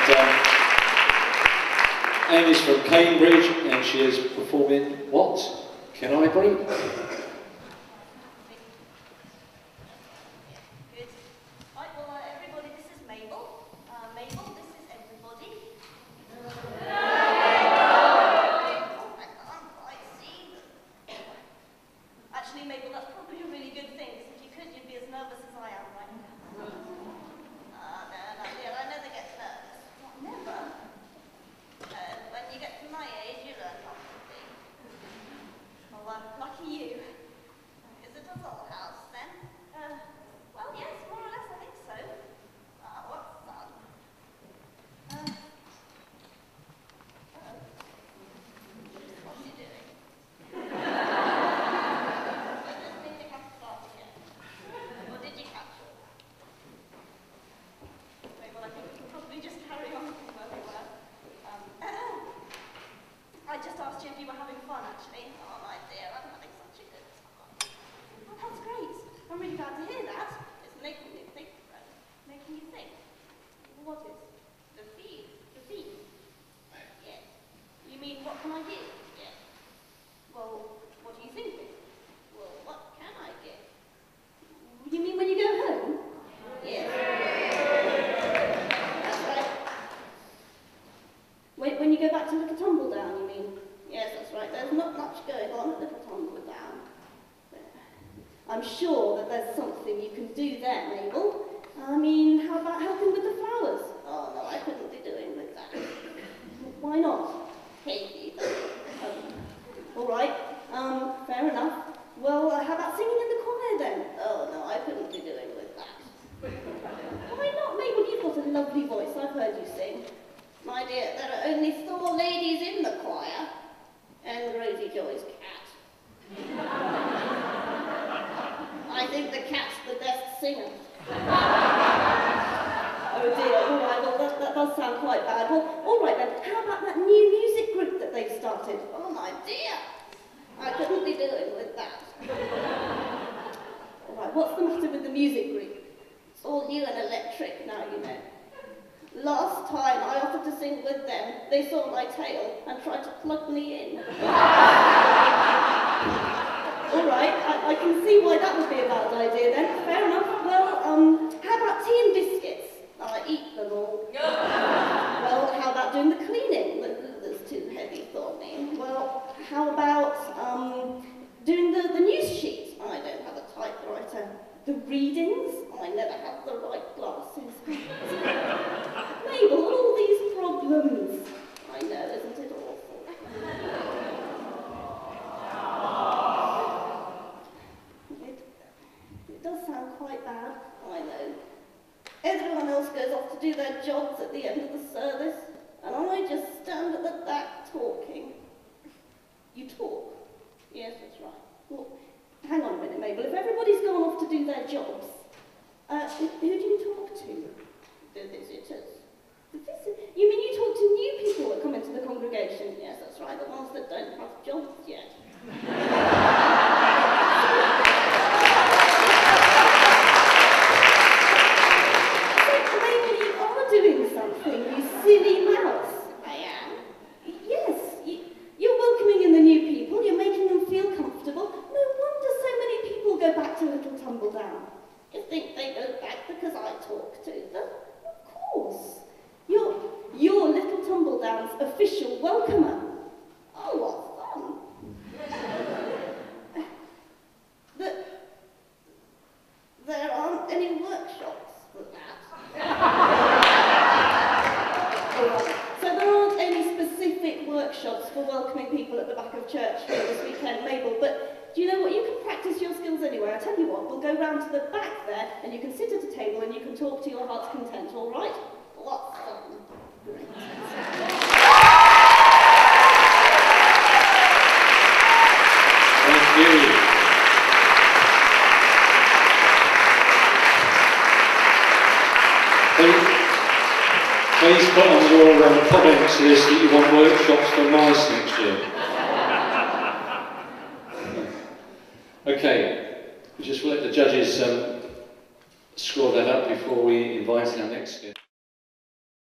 Anne is from Cambridge and she is performing What Can I Bring? Good. Right, well, everybody, this is Mabel. Mabel, this is everybody. I can't quite see them. Actually, Mabel, that's probably a really good thing, because if you could, you'd be as nervous as I am right now. No, dear, I never get nervous. Never. When you get to my age, you learn not to be. Well, lucky you. Is it a dollhouse, then? Well, yes, more or less, I think so. What's fun? What's he doing? I just need to catch it off again. Or did you catch it? Okay, well, I think we can probably just carry on from where we were. I just asked you if you were having fun, actually. Oh, my dear, I'm having such a good time. Oh, that's great. I'm really glad to hear that. It's making me think, Fred. Making you think. What is? The feed. The feed. Yes. You mean, what can I give? Yes. Well, what do you think? Well, what can I give? You mean when you go home? Yes. When you go back to Little Tumbledown, you mean? Yes, that's right. There's not much going on at Little Tumbledown. I'm sure that there's something you can do there, Mabel. I mean, how about helping with the flowers? Oh, no, I couldn't be doing with that. Why not? Hey, all right, fair enough. Well, how about singing in the choir then? Oh, no, I couldn't be doing with that. Why not, Mabel? You've got a lovely voice. I've heard you sing. My dear, there are only 4 ladies in the choir, and Rosie Joy's cat. I think the cat's the best singer. Oh dear, all right, well that does sound quite bad. Well, all right then, how about that new music group that they've started? Oh my dear, I couldn't be doing with that. All right, what's the matter with the music group? It's all new and electric now, you know. Last time I offered to sing with them, they saw my tail and tried to plug me in. All right, I can see why that would be a bad idea then. Fair enough. Well, how about tea and biscuits? I eat them all. Well, how about doing the cleaning? The hoover's too heavy for me. Well, how about doing the news sheet? I don't have a typewriter. The readings? I never have the right glasses. Mabel, all these problems. I know, isn't it awful? It does sound quite bad, I know. Everyone else goes off to do their jobs at the end of the service, and I just stand at the back talking. You talk? Yes, that's right. Well, hang on a minute, Mabel. If everybody's gone off to do their jobs, who do you talk to? The visitors. You mean you talk to new people that come into the congregation? Yes, that's right, the ones that don't have jobs yet. So maybe you are doing something, you silly mouse. I am. Yes, you're welcoming in the new people, you're making them feel comfortable. No wonder so many people go back to Little Tumbledown. You think they go back because I talk to them? Of course. You're Little Tumbledown's official welcomer. Oh, what fun. There aren't any workshops for that. So there aren't any specific workshops for welcoming people at the back of church here this weekend, Mabel, but do you know what? You can practice your skills anywhere. I tell you what, we'll go round to the back there and you can sit at a table and you can talk to your heart's content, all right? What fun. Great. Thank you. Please put on your comments list that you want workshops for mice next year. Okay, we just let the judges score that up before we invite our next guest.